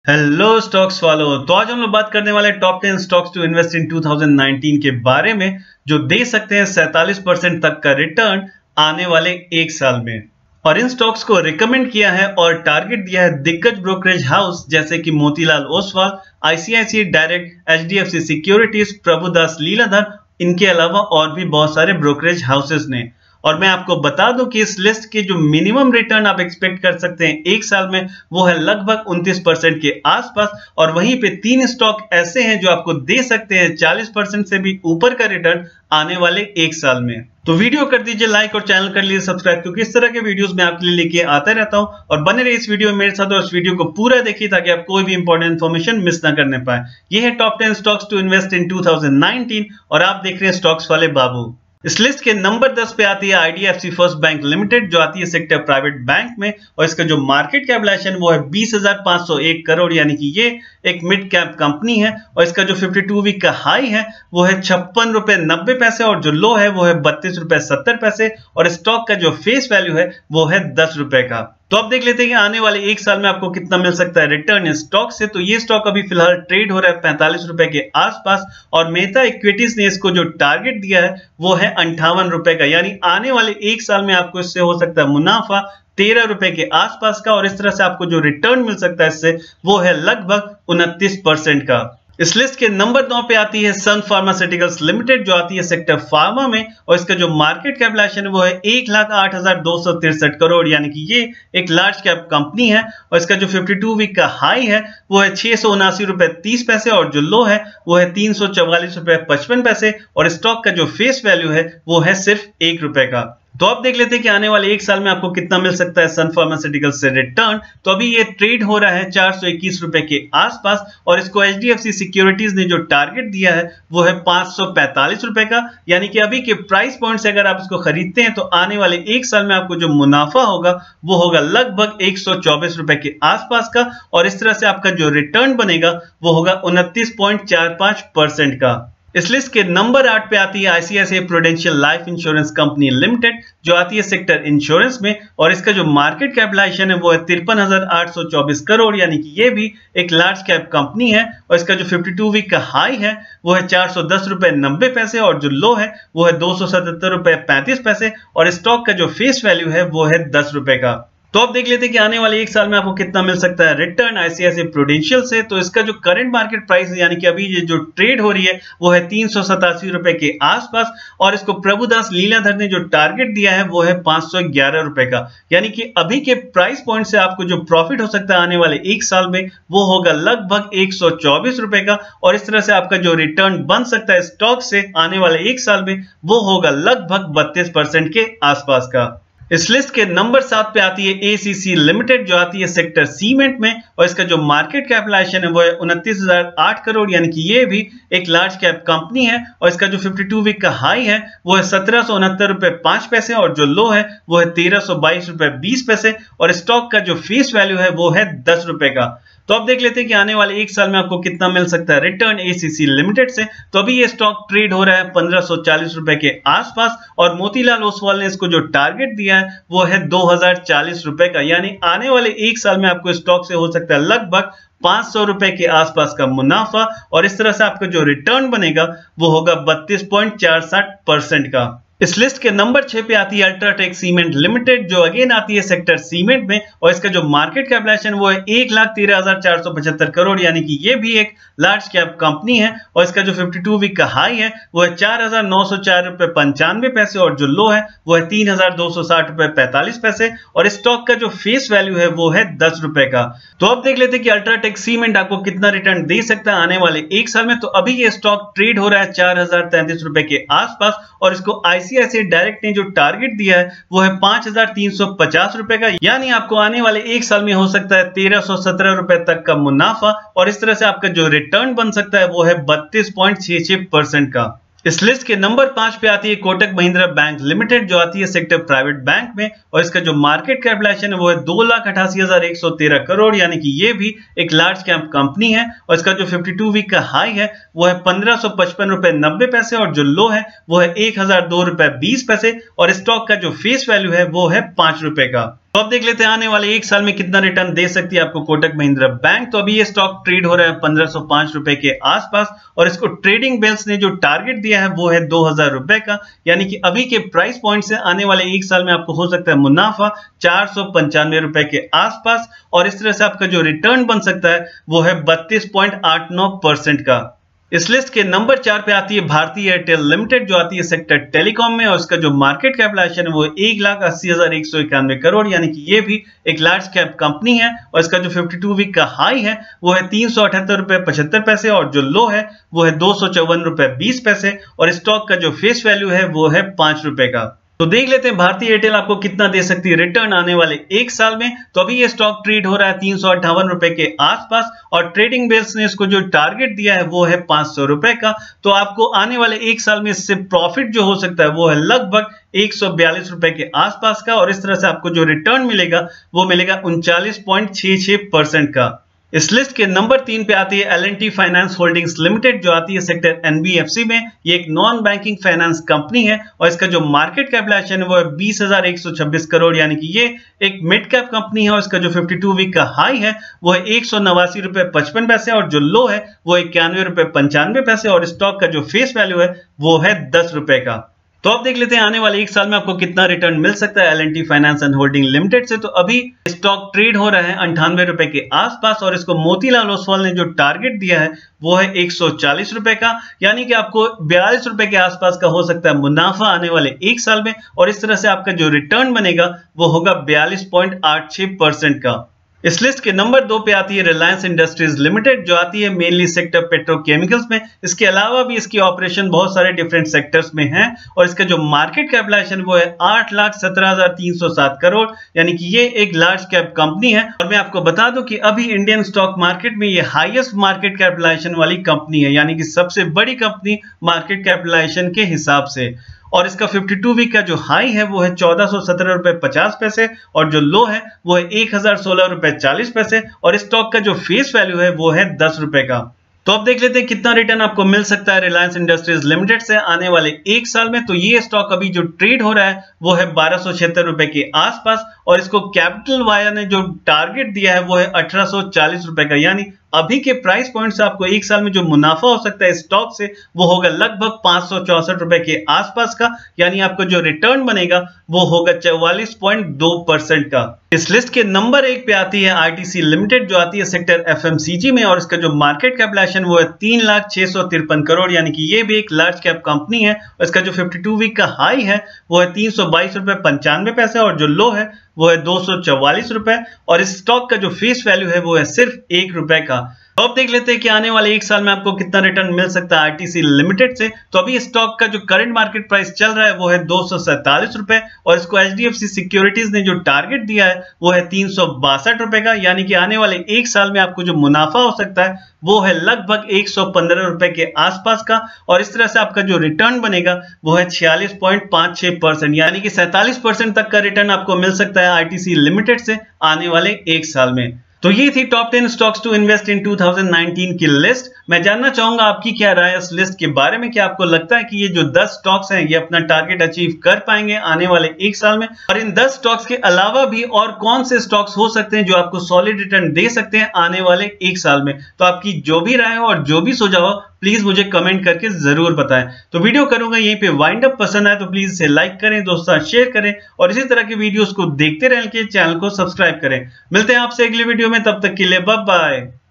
Hello stocks वालों। तो आज हम लोग बात करने वाले top 10 stocks to invest in 2019 के बारे में, जो दे सकते हैं 47% तक का रिटर्न आने वाले एक साल में। और इन स्टॉक्स को रिकमेंड किया है और टारगेट दिया है दिग्गज ब्रोकरेज हाउस जैसे कि Motilal Oswal, ICICI direct, HDFC securities, Prabhudas Liladhar, इनके अलावा और भी बहुत सारे ब्रोकरेज हाउसेस ने। और मैं आपको बता दूं कि इस लिस्ट के जो मिनिमम रिटर्न आप एक्सपेक्ट कर सकते हैं एक साल में, वो है लगभग 29% के आसपास। और वहीं पे 3 स्टॉक ऐसे हैं जो आपको दे सकते हैं 40% से भी ऊपर का रिटर्न आने वाले एक साल में। तो वीडियो कर दीजिए लाइक और चैनल कर लीजिए सब्सक्राइब, क्योंकि इस तरह के वीडियोस मैं आपके लिए लेके आता रहता हूं। और बने रहिए इस वीडियो में मेरे साथ और इस वीडियो को पूरा देखिए ताकि आप कोई भी इंपॉर्टेंट इन्फॉर्मेशन मिस ना करने पाए। ये है top 10 stocks to invest in 2019 और आप देख रहे हैं स्टॉक्स वाले बाबू। इस लिस्ट के नंबर 10 पे आती है आईडीएफसी फर्स्ट बैंक लिमिटेड, जो आती है सेक्टर प्राइवेट बैंक में। और इसका जो मार्केट कैपिटलाइजेशन वो है 20,501 करोड़, यानी कि ये एक मिड कैप कंपनी है। और इसका जो 52 वीक का हाई है वो है 56 रुपए 90 पैसे और जो लो है वो है 32 रुपए 70 पैसे। और स्टॉक का जो फेस वैल्यू है वो है 10 रुपए का। तो अब देख लेते हैं कि आने वाले एक साल में आपको कितना मिल सकता है रिटर्न स्टॉक से। तो ये स्टॉक अभी फिलहाल ट्रेड हो रहा है 45 रुपए के आसपास और मेहता इक्विटीज ने इसको जो टारगेट दिया है वो है 58 रुपए का, यानी आने वाले एक साल में आपको इससे हो सकता है मुनाफा 13 रुपए के आसपास का। और इस तरह से आपको जो रिटर्न मिल सकता है इससे वो है लगभग 29% का। इस लिस्ट के नंबर 9 पे आती है सन फार्मास्यूटिकल्स लिमिटेड, जो आती है सेक्टर फार्मा में। और इसका जो मार्केट कैपिटलाइजेशन वो है 1,08,263 करोड़, यानी कि ये एक लार्ज कैप कंपनी है। और इसका जो 52 वीक का हाई है वो है 679 रुपए 30 पैसे और जो लो है वो है 344 रुपए 55 पैसे। और स्टॉक का जो फेस वैल्यू है वो है सिर्फ 1 रुपए का। तो अब देख लेते हैं कि आने वाले एक साल में आपको कितना मिल सकता है सन फार्मास्यूटिकल्स से रिटर्न। तो अभी ये ट्रेड हो रहा है 421 रुपए के आसपास और इसको एचडीएफसी सिक्योरिटीज ने जो टारगेट दिया है वो है 545 रुपए का, यानी कि अभी के प्राइस पॉइंट से अगर आप इसको खरीदते हैं तो आने वाले एक साल में आपको जो मुनाफा होगा वो होगा लगभग 124 रुपए के आसपास का। और इस तरह से आपका जो रिटर्न बनेगा वो होगा 29.45% का। इस लिस्ट के नंबर 8 पे आती है ICICI prudential life insurance company limited, जो आती है सेक्टर इंश्योरेंस में। और इसका जो मार्केट कैपिटलाइजेशन है वो है 53,824 करोड़, यानी कि ये भी एक लार्ज कैप कंपनी है। और इसका जो 52 वीक का हाई है वो है 410 रुपए 90 पैसे और जो लो है वो है 277 रुपए 35 पैसे। और स्टॉक का जो फेस वैल्यू है वो है 10 रुपए का। तो अब देख लेते हैं कि आने वाले एक साल में आपको कितना मिल सकता है रिटर्न आईसीआईसीआई प्रूडेंशियल से। तो इसका जो करंट मार्केट प्राइस है, यानी कि अभी ये जो ट्रेड हो रही है वो है 387 रुपए के आसपास। और इसको प्रभुदास लीलाधर ने जो टारगेट दिया है वो है 511 रुपए का, यानी कि अभी के प्राइस पॉइंट से आपको जो प्रॉफिट हो सकता है आने वाले एक साल में वो होगा लगभग 124 रुपए का। और इस तरह से आपका जो रिटर्न बन सकता है स्टॉक से आने वाले एक साल में वो होगा लगभग 32% के आसपास का। इस लिस्ट के नंबर 7 पे आती है एसीसी लिमिटेड, जो आती है सेक्टर सीमेंट में। और इसका जो मार्केट कैपिटलाइजेशन है वो है 29,008 करोड़, यानी कि ये भी एक लार्ज कैप कंपनी है। और इसका जो 52 वीक का हाई है वो है 1769 रुपए 5 पैसे और जो लो है वो है 1322 रुपए 20 पैसे। और स्टॉक का जो फेस वैल्यू है वो है 10 रुपए का। तो अब देख लेते हैं कि आने वाले एक साल में आपको कितना मिल सकता है रिटर्न एसीसी लिमिटेड से। तो अभी ये स्टॉक ट्रेड हो रहा है 1540 रुपए के आसपास और मोतीलाल ओसवाल ने इसको जो टारगेट दिया है वो है 2040 रुपए का, यानी आने वाले एक साल में आपको स्टॉक से हो सकता है लगभग 500 रुपए के आसपास का मुनाफा। और इस तरह से आपका जो रिटर्न बनेगा वो होगा 32.47% का। इस लिस्ट के नंबर 6 पे आती है अल्ट्राटेक सीमेंट लिमिटेड, जो अगेन आती है सेक्टर सीमेंट में। और इसका जो मार्केट कैपिटलाइजेशन वो है 1,13,475 करोड़, यानी कि ये भी एक लार्ज कैप कंपनी है। और इसका जो 52 वीक का हाई है वो है 4,904 रुपए 95 पैसे और जो लो है वो है 3,260 रुपए 45 पैसे। और स्टॉक का जो फेस वैल्यू है वो है 10 रुपए का। तो अब देख लेते हैं कि अल्ट्राटेक सीमेंट आपको कितना रिटर्न दे सकता है आने वाले एक साल में। तो अभी ये स्टॉक ट्रेड हो रहा है 4,033 रुपए के आसपास और इसको आईसीआईसीआई डायरेक्ट ने जो टारगेट दिया है वो है 5,350 रुपए का, यानी आपको आने वाले एक साल में हो सकता है 1,317 रुपए तक का मुनाफा। और इस तरह से आपका जो रिटर्न बन सकता है वो है 32.66% का। इस लिस्ट के नंबर 5 पे आती है कोटक महिंद्रा बैंक लिमिटेड, जो आती है सेक्टर प्राइवेट बैंक में। और इसका जो मार्केट कैपिटलाइजेशन है वो है 2,88,113 करोड़, यानी कि ये भी एक लार्ज कैप कंपनी है। और इसका जो 52 वीक का हाई है वो है 1,555 रुपए 90 पैसे और जो लो है वो है 1,002 रुपए 20 पैसे। और स्टॉक का जो फेस वैल्यू है वो है 5 रुपए का। तो अब देख लेते हैं आने वाले एक साल में कितना रिटर्न दे सकती है आपको कोटक महिंद्रा बैंक। तो अभी ये स्टॉक ट्रेड हो रहा है 1505 रुपए के आसपास और इसको ट्रेडिंग बेल्स ने जो टारगेट दिया है वो है 2000 रुपए का, यानी कि अभी के प्राइस पॉइंट से आने वाले एक साल में आपको हो सकता है मुनाफा 495 रुपए के आसपास और इस तरह से आपका जो रिटर्न बन सकता है वो है 32.89% का। इस लिस्ट के नंबर 4 पे आती है भारतीय एयरटेल लिमिटेड जो आती है सेक्टर टेलीकॉम में और उसका जो मार्केट कैपिटलाइजेशन है वो 1,80,191 करोड़, यानी कि ये भी एक लार्ज कैप कंपनी है और इसका जो 52 वीक का हाई है वो है 378 रुपए 75 पैसे और जो लो है वो है 254 रुपए 20 पैसे और स्टॉक का जो फेस वैल्यू है वो है 5 रुपए का। तो देख लेते हैं भारतीय एयरटेल आपको कितना दे सकती है रिटर्न आने वाले एक साल में। तो अभी ये स्टॉक ट्रेड हो रहा है 358 रुपए के आसपास और ट्रेडिंग बेल्स ने इसको जो टारगेट दिया है वो है 500 रुपए का। तो आपको आने वाले एक साल में इससे प्रॉफिट जो हो सकता है वो है लगभग 142 रुपए के आसपास का और इस तरह से आपको जो रिटर्न मिलेगा वो मिलेगा 39.66% का। इस लिस्ट के नंबर 3 पे आती है L&T फाइनेंस होल्डिंग्स लिमिटेड जो आती है सेक्टर NBFC में। ये एक नॉन बैंकिंग फाइनेंस कंपनी है और इसका जो मार्केट कैपिटलाइजेशन है वो है 20,126 करोड़, यानी कि ये एक मिड कैप कंपनी है और इसका जो 52 वीक का हाई है वो है 189 रुपए 55 पैसे और जो लो है वो 91 रुपए 95 पैसे और स्टॉक का जो फेस वैल्यू है वो है 10 रुपए का। तो अब देख लेते हैं आने वाले एक साल में आपको कितना रिटर्न मिल सकता है L&T finance and holding limited से। तो अभी स्टॉक ट्रेड हो रहा है 98 रुपए के आसपास और इसको मोतीलाल ओसवाल ने जो टारगेट दिया है वो है 140 रुपए का, यानी कि आपको 42 रुपए के आसपास का हो सकता है मुनाफा आने वाले एक साल में और इस तरह से आपका जो रिटर्न बनेगा वो होगा 42.86% का। इस लिस्ट के नंबर 2 पे आती है रिलायंस इंडस्ट्रीज लिमिटेड जो आती है मेनली सेक्टर पेट्रोकेमिकल्स में। इसके अलावा भी इसकी ऑपरेशन बहुत सारे डिफरेंट सेक्टर्स में है और इसका जो मार्केट कैपिटलाइजेशन वो है 8,17,307 करोड़, यानी कि ये एक लार्ज कैप कंपनी है। और मैं आपको बता दूं कि अभी इंडियन स्टॉक मार्केट में ये हाईएस्ट मार्केट कैपिटलाइजेशन वाली कंपनी है, यानी कि सबसे बड़ी कंपनी मार्केट कैपिटलाइजेशन के हिसाब से। और इसका 52 वीक का जो हाई है वो है 1417 रुपए 50 पैसे और जो लो है वो है 1016 रुपए 40 पैसे और स्टॉक का जो फेस वैल्यू है वो है 10 रुपए का। तो अब देख लेते हैं कितना रिटर्न आपको मिल सकता है रिलायंस इंडस्ट्रीज लिमिटेड से आने वाले एक साल में। तो ये स्टॉक अभी जो ट्रेड हो रहा है वो है 1276 रुपए के आसपास और इसको कैपिटल वाया ने जो टारगेट दिया है वो है 1840 रुपए का, यानी अभी के प्राइस पॉइंट से आपको एक साल में जो मुनाफा हो सकता है स्टॉक से वो होगा लगभग 564 रुपए के आसपास का, यानी आपको जो रिटर्न बनेगा वो होगा 44.2% का। इस लिस्ट के नंबर 1 पे आती है आरटीसी लिमिटेड जो आती है सेक्टर एफएमसीजी में और इसका जो मार्केट कैपिटलाइजेशन वो है 3,06,53 करोड़, यानी कि ये भी एक लार्ज कैप कंपनी है और इसका जो 52 वीक का हाई है वो है 322 रुपए 95 पैसे और जो लो है वो है 244 रुपए और इस स्टॉक का जो फेस वैल्यू है वो है सिर्फ 1 रुपए का। तो अब देख लेते हैं कि आने वाले एक साल में आपको कितना रिटर्न मिल सकता है आरटीसी लिमिटेड से। तो अभी स्टॉक का जो करंट मार्केट प्राइस चल रहा है वो है 247 रुपए और इसको एचडीएफसी सिक्योरिटीज ने जो टारगेट दिया है वो है 362 रुपए का, यानी कि आने वाले एक साल में आपको जो मुनाफा हो सकता है वो है लगभग 115 रुपए के आसपास का और इस तरह से आपका जो रिटर्न बनेगा वो है 46.56%, यानी कि 47% तक का रिटर्न आपको मिल सकता है आरटीसी लिमिटेड से आने वाले एक साल में। तो ये थी top 10 stocks to invest in 2019 की लिस्ट। मैं जानना चाहूंगा आपकी क्या राय है इस लिस्ट के बारे में। क्या आपको लगता है कि ये जो 10 स्टॉक्स हैं ये अपना टारगेट अचीव कर पाएंगे आने वाले एक साल में, और इन 10 स्टॉक्स के अलावा भी और कौन से स्टॉक्स हो सकते हैं जो आपको सॉलिड रिटर्न दे सकते हैं आने वाले एक साल में। तो आपकी जो भी राय हो और जो भी सुझाव हो प्लीज मुझे कमेंट करके जरूर बताएं। तो वीडियो करूंगा यहीं पे वाइंड अप। पसंद आए तो प्लीज इसे लाइक करें, दोस्तों शेयर करें और इसी तरह की वीडियोस को देखते रहने के लिए चैनल को सब्सक्राइब करें। मिलते हैं आपसे अगले वीडियो में, तब तक के लिए बाय बाय।